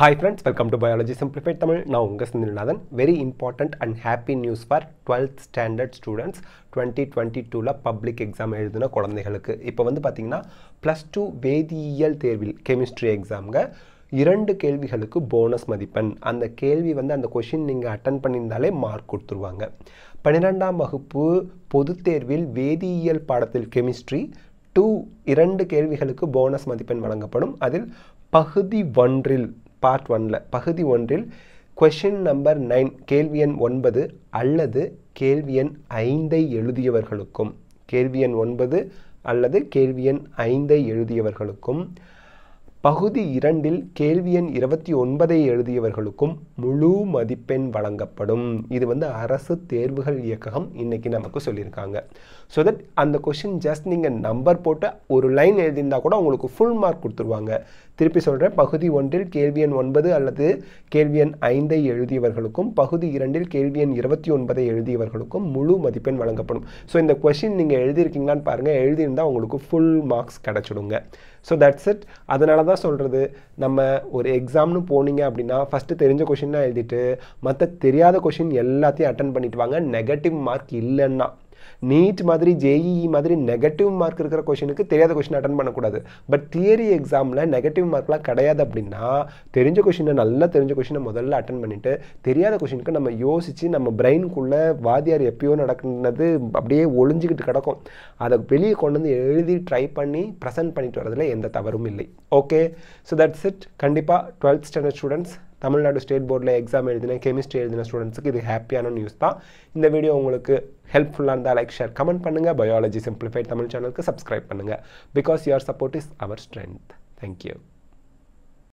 Hi friends, welcome to Biology Simplified Tamil. Now unga Sindhilnathan. Very important and happy news for 12th standard students 2022 la public exam எழுதுன குழந்தைகளுக்கு. இப்போ வந்து பாத்தீங்கன்னா +2 வேதியியல் தேர்வில் chemistry examங்க 2 கேள்விகளுக்கு போனஸ் மதிப்பெண். அந்த கேள்வி வந்து அந்த क्वेश्चन நீங்க அட்டெண்ட் பண்ணியிருந்தாலே மார்க் கொடுத்துருவாங்க. 12ஆம் வகுப்பு பொதுத் தேர்வில் வேதியியல் பாடத்தில் chemistry 2 கேள்விகளுக்கு போனஸ் மதிப்பெண் வழங்கப்படும். அதில் பகுதி 1 part 1 பகுதி 1 question number 9 கேள்வி எண் 9 அல்லது கேள்வி எண் 5 எழுதியவர்களுக்கும் கேள்வி எண் 9 அல்லது கேள்வி எண் 5 எழுதியவர்களுக்கும் பகுதி 2 கேள்வி எண் 29 எழுதியவர்களுக்கும் முழு மதிப்பெண் வழங்கப்படும். இது வந்து அரசு தேர்வுகள் இயக்ககம் இன்னைக்கு நமக்கு சொல்லியிருக்காங்க. So that அந்த क्वेश्चन just நீங்க நம்பர் போட்டு ஒரு லைன் எழுதினா கூட உங்களுக்கு full மார்க் கொடுத்துருவாங்க. திருப்பி சொல்றேன், பகுதி 1 கேள்வி எண் 9 அல்லது கேள்வி எண் 5 எழுதியவர்களுக்கும் பகுதி 2 கேள்வி எண் 29 எழுதியவர்களுக்கும் முழு மதிப்பெண் வழங்கப்படும். So இந்த क्वेश्चन நீங்க எழுதி இருக்கீங்களான்னு பாருங்க. எழுதி இருந்தா உங்களுக்கு full மார்க்ஸ் கிடைச்சிடுங்க. So that's it. அதனால தான் சொல்றது, நம்ம ஒரு எக்ஸாம்னு போனீங்க அப்படின்னா ஃபர்ஸ்ட் தெரிஞ்ச क्वेश्चन எழுதிட்டு மற்ற தெரியாத क्वेश्चन எல்லாத்தையும் அட்டெண்ட் பண்ணிட்டு வாங்க. நெகட்டிவ் மார்க் இல்லைன்னா நீட் மாதிரி ஜேஇஇ மாதிரி நெகட்டிவ் மார்க் இருக்கிற क्वेश्चனுக்கு தெரியாத क्वेश्चन அட்டெண்ட் பண்ணக்கூடாது. பட் தியரி எக்ஸாமில் நெகட்டிவ் மார்க்லாம் கிடையாது. அப்படின்னா தெரிஞ்ச क्वेश्चனை நல்லா தெரிஞ்ச क्वेश्चனை முதல்ல அட்டெண்ட் பண்ணிட்டு தெரியாத क्वेश्चனுக்கு நம்ம யோசிச்சு நம்ம பிரெயினுக்குள்ள வாதியார் எப்பயோ நடக்குனது அப்படியே ஒளிஞ்சிக்கிட்டு கிடக்கும். அதை வெளியே கொண்டு வந்து எழுதி ட்ரை பண்ணி ப்ரெசென்ட் பண்ணிட்டு வரதுல எந்த தவறும் இல்லை. Okay, so that's it. கண்டிப்பாக 12th standard students Tamil Nadu state போர்டில் எக்ஸாம் எழுதின கெமிஸ்ட்ரி எழுதின ஸ்டூடெண்ட்ஸுக்கு இது ஹாப்பியான நியூஸ் தான். இந்த வீடியோ உங்களுக்கு ஹெல்ப்ஃபுல்லாக இருந்தால் லைக் ஷேர் கமெண்ட் பண்ணுங்கள். பயாலஜி சிம்பிளிஃபைட் தமிழ் சேனலுக்கு சப்ஸ்கிரைப் பண்ணுங்கள். Because your support is our strength. Thank you.